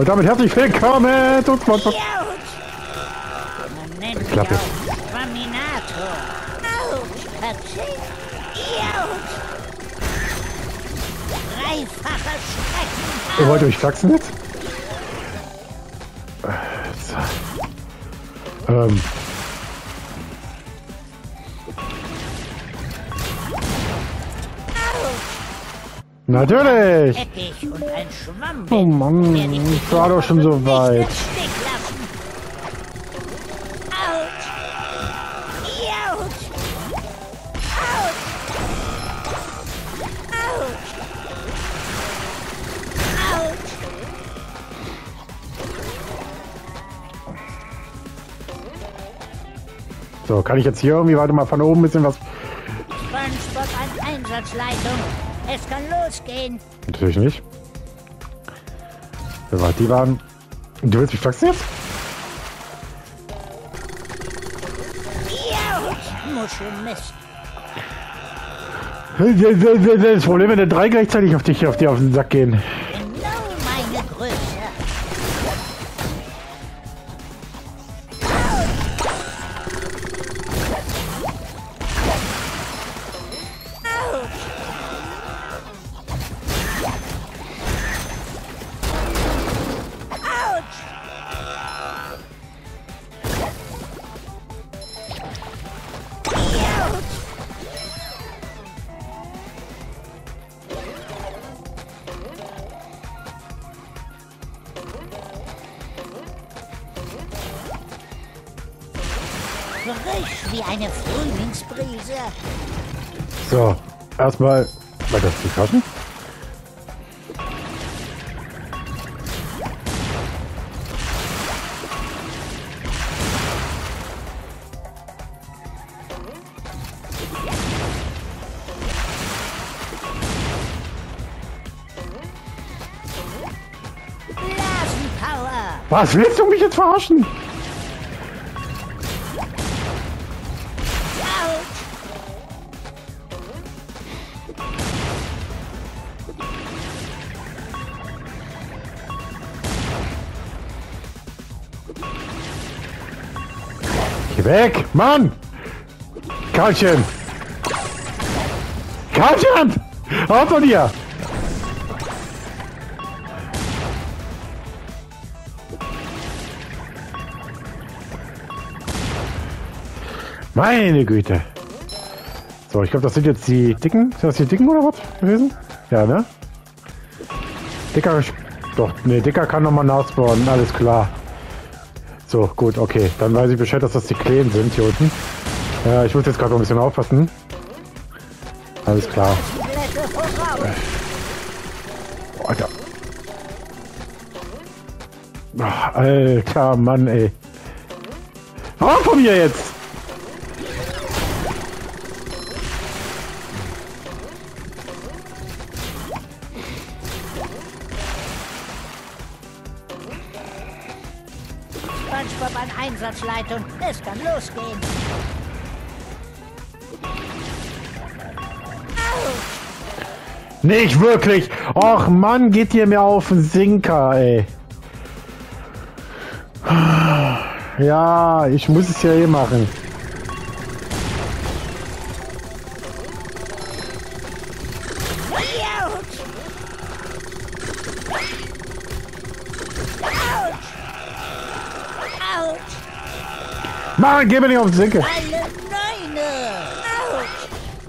Und damit herzlich willkommen zum Sponsor. Man nennt Klappe. mich auch Terminator. Autsch, Patsching. Autsch. Dreifacher Schrecken. Ihr wollt euch flachsen jetzt? Natürlich! Teppich und ein Schwamm. Oh Mann, ich war doch schon so weit. Nicht im Stich lassen. Autsch. Autsch. Autsch. Autsch. Autsch. So, kann ich jetzt hier irgendwie, warte mal, von oben ein bisschen was... SpongeBob an Einsatzleitung. Es kann losgehen. Natürlich nicht. Wer war die waren... Du willst mich flachsen jetzt? Autsch. Muschelmist. Das Problem, wenn der drei gleichzeitig auf dir auf den Sack gehen. Genau meine Größe. Frisch wie eine Frühlingsbrise. So, erstmal weiter zu schaffen. Blasenpower. Was, willst du mich jetzt verarschen? Autsch. Geh weg, Mann! Karlchen! Karlchen! Raus von dir! Meine Güte! So, ich glaube, das sind jetzt die Dicken. Sind das die Dicken oder was gewesen? Ja, ne? Dicker. Doch, ne, Dicker kann nochmal nachspawnen, alles klar. So, gut, okay. Dann weiß ich Bescheid, dass das die Kleinen sind hier unten. Ich muss jetzt gerade noch ein bisschen aufpassen. Alles klar. Blätter voraus. Alter. Ach, alter Mann, ey. Raus von mir jetzt! SpongeBob an Einsatzleitung. Es kann losgehen. Nicht wirklich! Och Mann, geht ihr mir auf den Sinker, ey. Ja, ich muss es ja eh machen. Autsch. Autsch. Autsch. Mann, geh mir nicht auf den Sinker! Alle Neune. Autsch.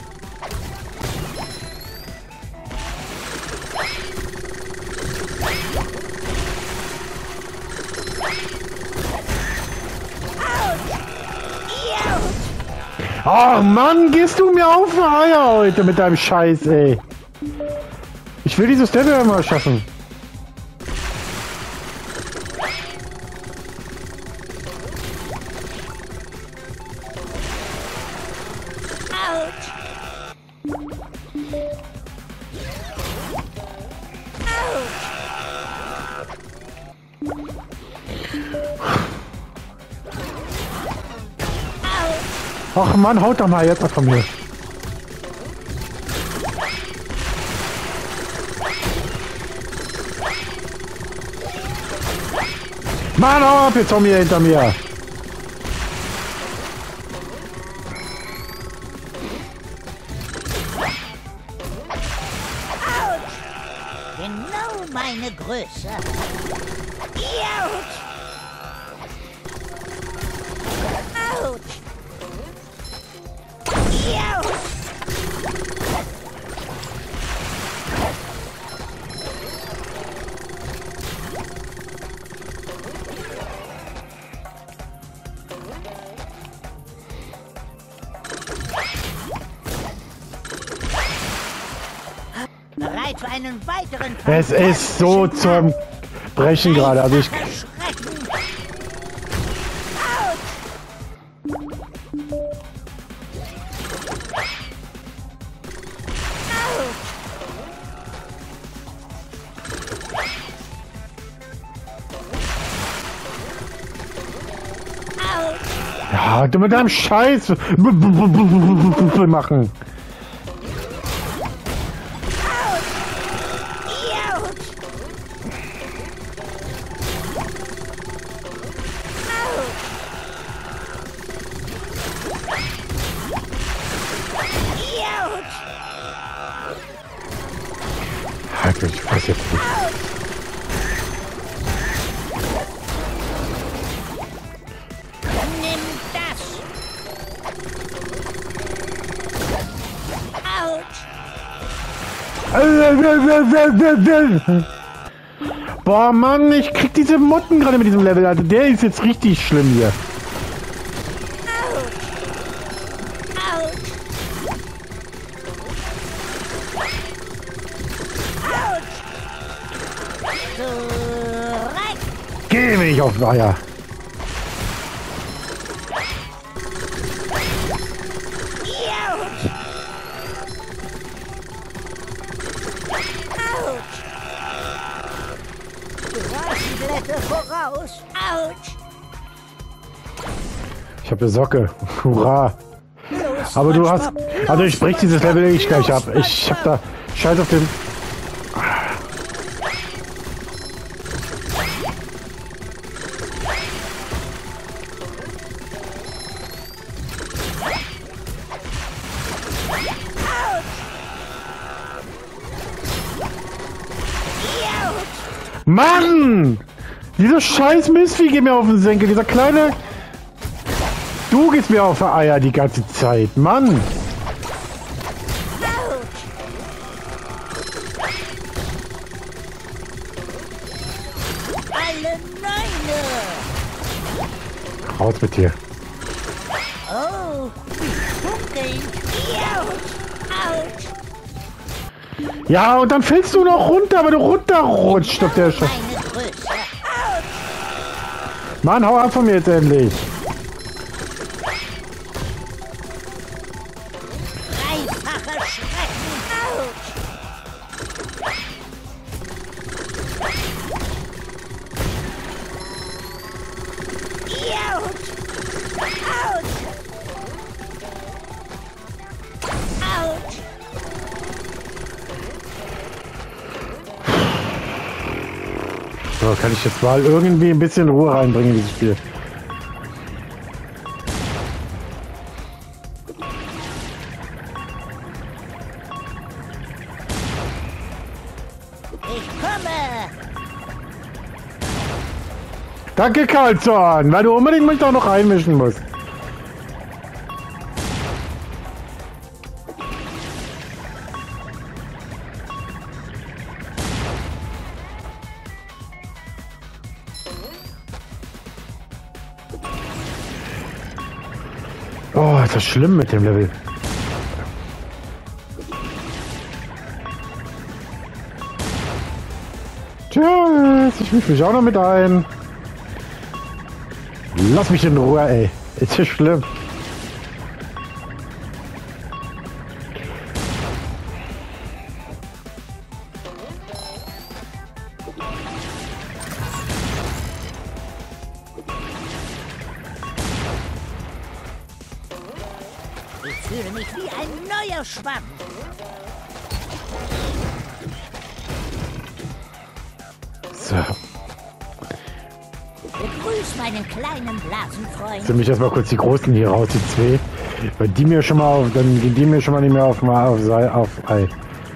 Oh Mann, gehst du mir auf den Eier heute mit deinem Scheiß, ey. Ich will dieses Level mal schaffen. Autsch. Ach Mann, haut doch mal jetzt ab von mir. Mann, hau ab, jetzt Zombie hinter mir. Genau meine Größe. Autsch! Autsch! Autsch! Bereit für einen weiteren Es ist so zum Brechen gerade. Also ich. Schrecken. Ja, du mit deinem Scheiß machen. Halt mich, ich weiß jetzt nicht. Nimm das! Autsch! Boah, Mann, ich krieg diese Motten gerade mit diesem Level. Also der ist jetzt richtig schlimm hier. Geh mich auf Weiher. Rasenblätter voraus. Autsch! Ich habe eine Socke. Hurra. Los, Aber du hast... SpongeBob, Also los, ich brech dieses SpongeBob, Level ich gleich los, ab. Ich hab da... SpongeBob. Scheiß auf den... Mann! Dieser scheiß Mistvieh geht mir auf den Senkel. Dieser kleine... Du gehst mir auf die Eier die ganze Zeit. Mann! Alle Neune! Raus mit dir. Oh, funkeln! Autsch! Autsch! Ja, und dann fällst du noch runter, weil du runterrutscht auf der Scheiße. Meine Größe! Autsch! Mann, hau ab von mir jetzt endlich. Dreifacher Schrecken! Autsch! Autsch! Autsch! Autsch! So, kann ich jetzt mal irgendwie ein bisschen Ruhe reinbringen in dieses Spiel. Ich komme! Danke, Carlson, weil du unbedingt mich da noch einmischen musst. Oh, ist das schlimm mit dem Level. Tschüss, ich misch mich auch noch mit ein. Lass mich in Ruhe, ey. Ist das schlimm. Ich fühle mich wie ein neuer Schwamm. So. Begrüß meinen kleinen Blasenfreund. Zieh mich erstmal kurz die Großen hier raus, die zwei. Weil die mir schon mal auf, dann gehen die mir schon mal nicht mehr auf Ei.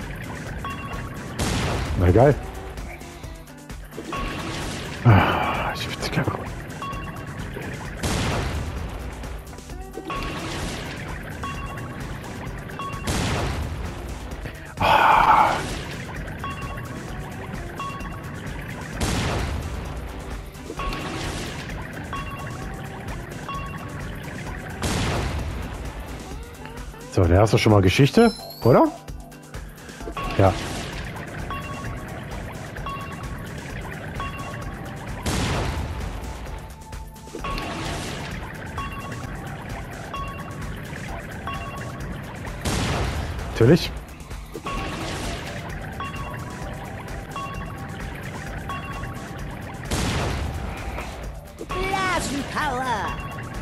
Na geil. Ah, ich will gerne. So, der hast du schon mal Geschichte, oder? Ja. Natürlich. Blasenpower.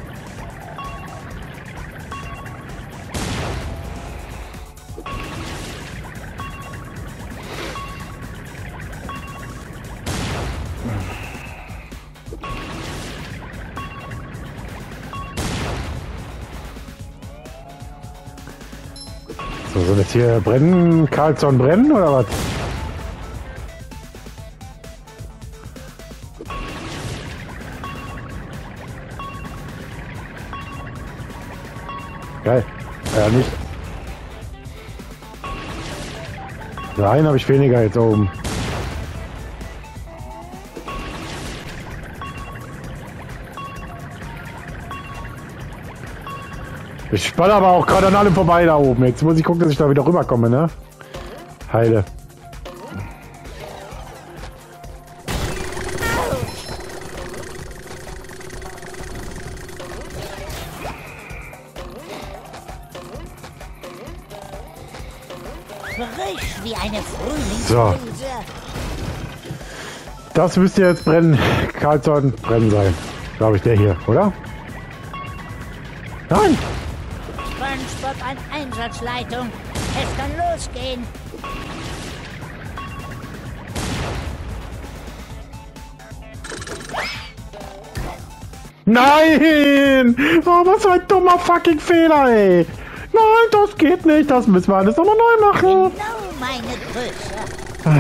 So, soll jetzt hier brennen, Karlsson brennen oder was? Geil. Ja, nicht. So, einen habe ich weniger jetzt oben. Ich spanne aber auch gerade an allem vorbei da oben. Jetzt muss ich gucken, dass ich da wieder rüberkomme, ne? Heile. Frisch wie eine Frühlingsbrise. Das müsste jetzt brennen. Karlsson brennen sein. Glaube ich, der hier, oder? Nein! SpongeBob an Einsatzleitung. Es kann losgehen. Nein! Oh, was für ein dummer fucking Fehler, ey! Nein, das geht nicht. Das müssen wir alles nochmal neu machen. Genau meine Größe.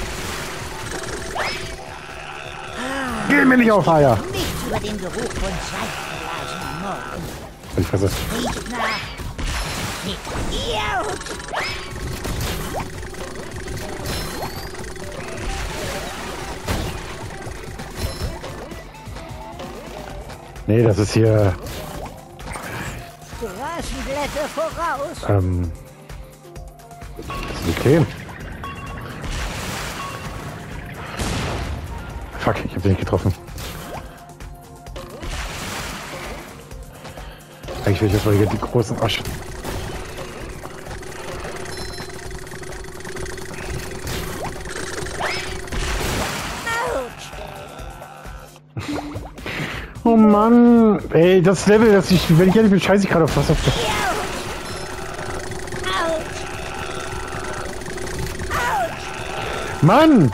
Geh mir nicht auf Eier. Nicht über den Geruch von Seifenblasen am Morgen. Ich fresse. Riecht nach... Idiot! Nee, das ist hier... Rasenblätter voraus. Das ist okay. Fuck, ich hab den nicht getroffen. Eigentlich will ich jetzt mal hier die großen Asche. Oh Mann, ey, das Level, das ich, wenn ich ehrlich bin, scheiße ich gerade auf was auf das. Mann!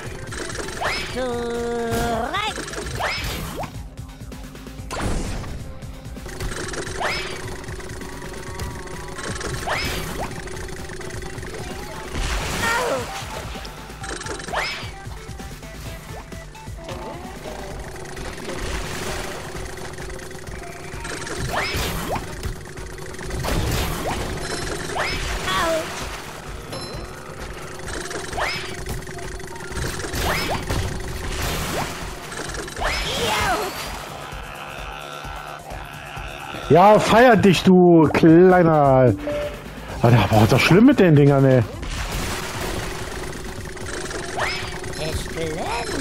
Ja, feier dich, du kleiner... Alter, aber ist doch schlimm mit den Dingern, ey. Es glänzt.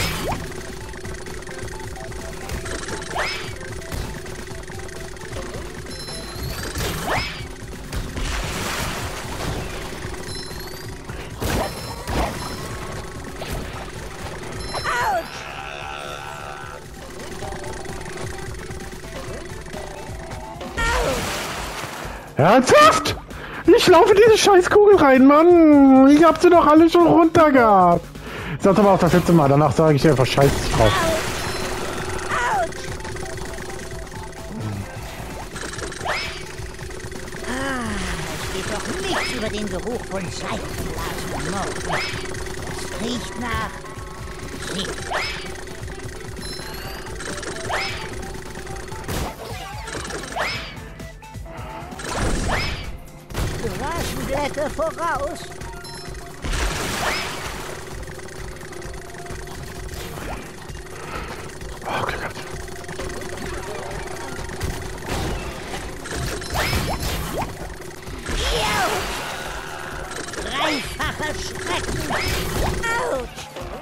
Ernsthaft? Ich laufe in diese Scheißkugel rein, Mann. Ich hab sie doch alle schon runter gehabt. Sag doch mal auch das letzte Mal. Danach sage ich dir einfach Scheiß drauf. geht doch nichts über den Geruch von Seifenblasen Morgen. Es riecht nach See. Rasenblätter voraus. Oh, Glück gehabt. Dreifacher Schrecken. Autsch.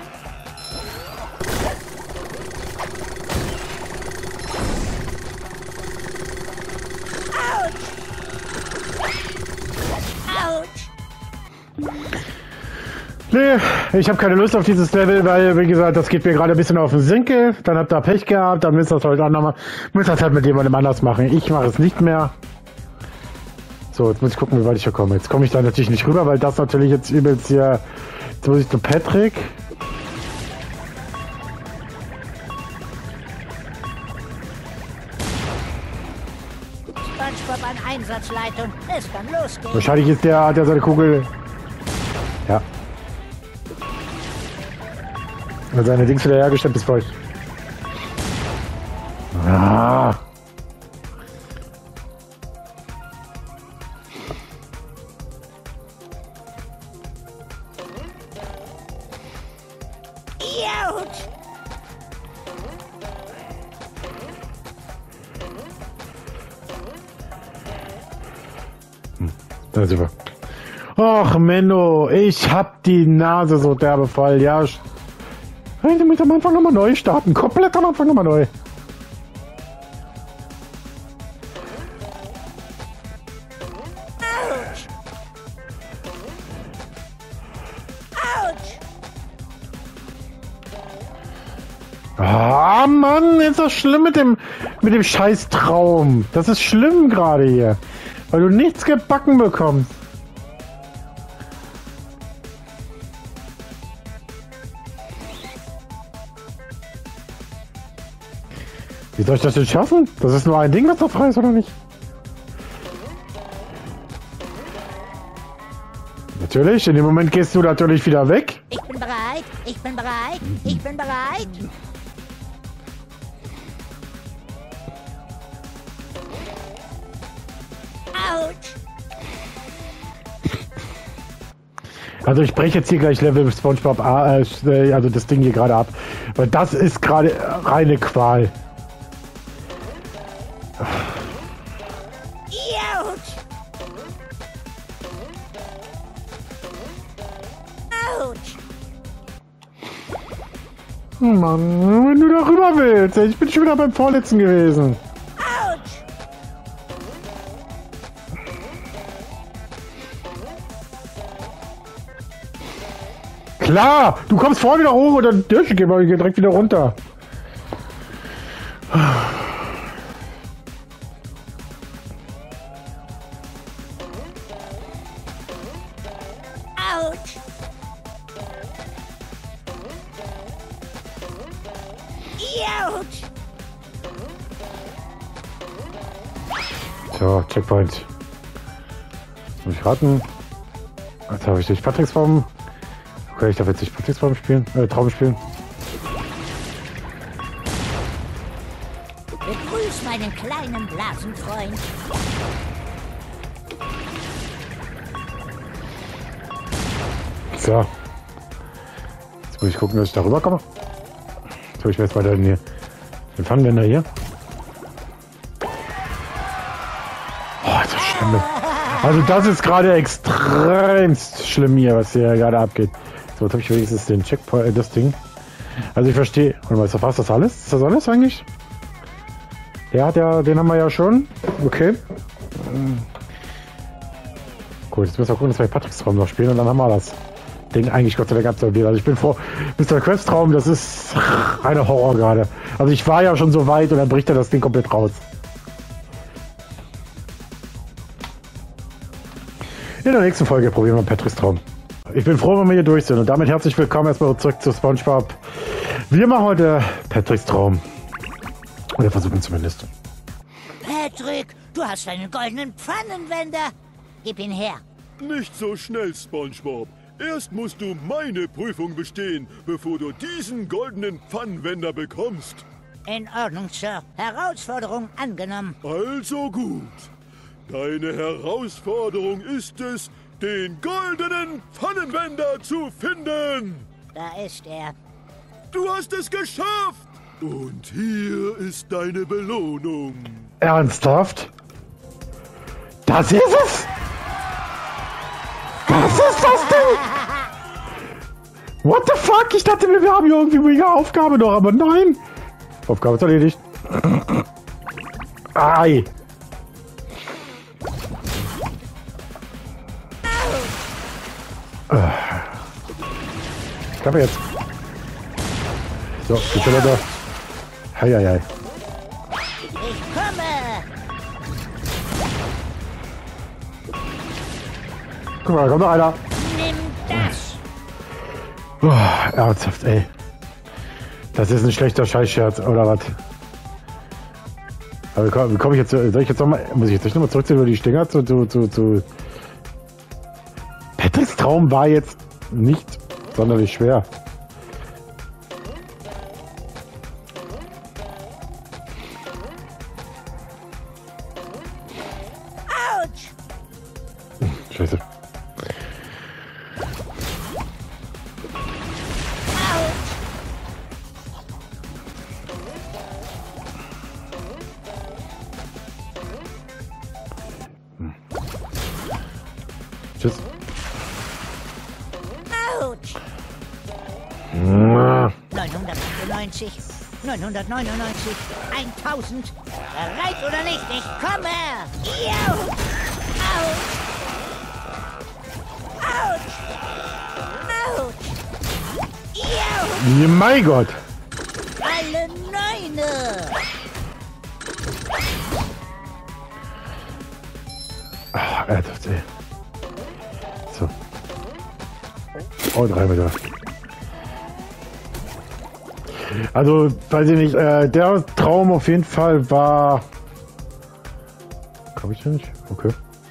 Nee, ich habe keine Lust auf dieses Level, weil, wie gesagt, das geht mir gerade ein bisschen auf den Senkel. Dann habt ihr Pech gehabt, dann müsst ihr das heute auch nochmal, müsst das halt mit jemandem anders machen. Ich mache es nicht mehr. So, jetzt muss ich gucken, wie weit ich hier komme. Jetzt komme ich da natürlich nicht rüber, weil das natürlich jetzt übelst hier... Jetzt muss ich zu Patrick. SpongeBob an Einsatzleitung. Es kann losgehen. Wahrscheinlich ist der, hat er seine Kugel... Ja. Und seine Dings wieder hergestellt bis feucht. Ah. Autsch. Da ist super. Ach, Menno, ich hab die Nase so derbe voll. Ja, du musst am Anfang nochmal neu starten. Komplett am Anfang nochmal neu. Autsch. Autsch. Ah, Mann, ist das schlimm mit dem Scheiß-Traum. Das ist schlimm gerade hier. Weil du nichts gebacken bekommst. Wie soll ich das denn schaffen? Das ist nur ein Ding, was da frei ist, oder nicht? Natürlich, in dem Moment gehst du natürlich wieder weg. Ich bin bereit. Ich bin bereit. Ich bin bereit. Autsch. Also ich breche jetzt hier gleich Level SpongeBob, also das Ding hier gerade ab. Weil das ist gerade reine Qual. Autsch. Autsch. Mann, wenn du da rüber willst. Ich bin schon wieder beim Vorletzten gewesen. Autsch. Klar, du kommst vorne wieder hoch und dann gehen wir direkt wieder runter. Autsch. Autsch. So, Checkpoint. Muss ich raten. Jetzt habe ich durch Patricks Form. Okay, ich darf jetzt nicht Patricks Form spielen, Traum spielen. Begrüß meinen kleinen Blasenfreund. So. Jetzt muss ich gucken, dass ich da rüber komme. Jetzt habe ich mir jetzt mal den Fangländer hier. Oh, das ist schlimm. Also das ist gerade extremst schlimm hier, was hier gerade abgeht. So, jetzt habe ich wenigstens den Checkpoint, das Ding. Also ich verstehe. Und weißt du was, das alles? Ist das alles eigentlich? Der hat ja, den haben wir ja schon. Okay. Gut, jetzt müssen wir gucken, dass wir Patricks Traum noch spielen und dann haben wir das Ding eigentlich Gott sei Dank absolviert. Also ich bin vor Mr. Quest Traum, das ist reiner Horror gerade. Also ich war ja schon so weit und dann bricht er das Ding komplett raus. In der nächsten Folge probieren wir Patricks Traum. Ich bin froh, wenn wir hier durch sind und damit herzlich willkommen erstmal zurück zu SpongeBob. Wir machen heute Patricks Traum. Oder versuchen zumindest. Patrick, du hast einen goldenen Pfannenwender. Gib ihn her. Nicht so schnell, SpongeBob. Erst musst du meine Prüfung bestehen, bevor du diesen goldenen Pfannenwender bekommst. In Ordnung, Sir. Herausforderung angenommen. Also gut. Deine Herausforderung ist es, den goldenen Pfannenwender zu finden. Da ist er. Du hast es geschafft. Und hier ist deine Belohnung. Ernsthaft? Das ist es? Was ist das denn? What the fuck? Ich dachte, wir haben hier irgendwie eine Aufgabe noch, aber nein. Aufgabe ist erledigt. Ei. Ich glaube jetzt. So, die Stelle da. Heieiei. Ich komme. Guck mal, da kommt noch einer. Nimm das. Ernsthaft, ey. Das ist ein schlechter Scheißscherz, oder was? Aber wie komme ich jetzt? Soll ich jetzt nochmal? Muss ich jetzt nochmal zurückziehen über die Stinger zu. Patricks Traum war jetzt nicht sonderlich schwer. Autsch. Scheiße. Tschüss. Autsch. 998, 999, 1000. Bereit oder nicht? Ich komme. Jau. Autsch. Autsch. Autsch. Jau. Ja, mein Gott. Alle Neune. Ernsthaft, ey. So. Und rein wieder. Also, weiß ich nicht, der Traum auf jeden Fall war... Komm ich denn nicht? Okay.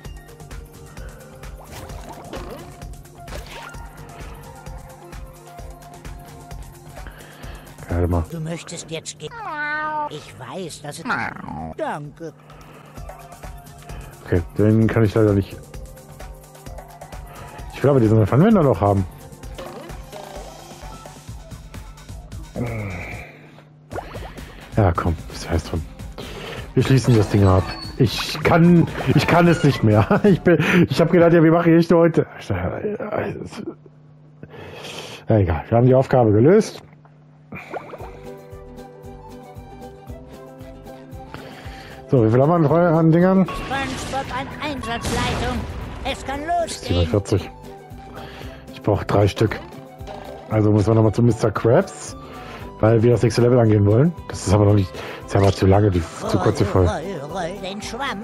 Warte mal. Du möchtest jetzt gehen. Ich weiß, dass es... Danke. Okay, den kann ich leider nicht... Ich will aber diesen Pfannenwender noch haben. Ja, komm, das heißt drum. Wir schließen das Ding ab. Ich kann es nicht mehr. Ich habe gedacht, ja, wir machen echt heute. Ja, egal, wir haben die Aufgabe gelöst. So, wie viel haben wir an Dingern? SpongeBob an Einsatzleitung. Es kann losgehen. 47. Ich brauche 3 Stück. Also müssen wir nochmal zu Mr. Krabs, weil wir das nächste Level angehen wollen. Das ist aber noch nicht, das ist aber zu lange, zu kurz die Folge. Roll den Schwamm.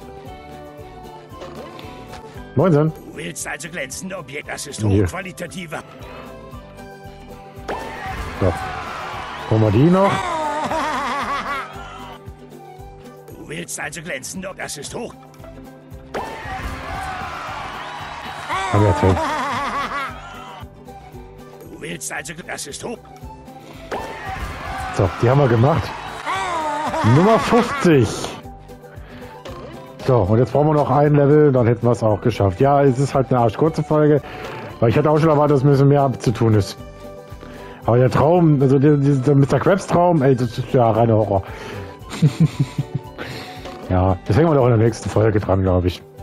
Moinsen. Du willst also glänzende Objekte, das ist Hier. hochqualitativer. So. Holen wir die noch. Du willst also glänzende Objekte, das ist hoch. Haben wir erzählt. Du willst also, das ist hoch. So, die haben wir gemacht. Nummer 50. So, und jetzt brauchen wir noch ein Level, dann hätten wir es auch geschafft. Ja, es ist halt eine arschkurze Folge, weil ich hatte auch schon erwartet, dass ein bisschen mehr zu tun ist. Aber der Traum, also der Mr. Krabs Traum, ey, das ist ja reiner Horror. Ja, das hängen wir doch in der nächsten Folge dran, glaube ich.